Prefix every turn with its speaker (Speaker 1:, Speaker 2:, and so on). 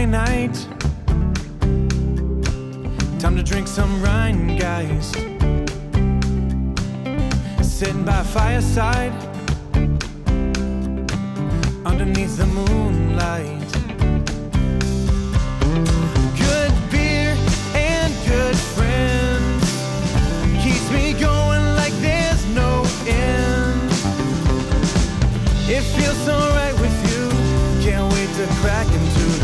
Speaker 1: night. Time to drink some Rhinegeist. Sitting by a fireside underneath the moonlight. Good beer and good friends keeps me going like there's no end. It feels so right with you. Can't wait to crack into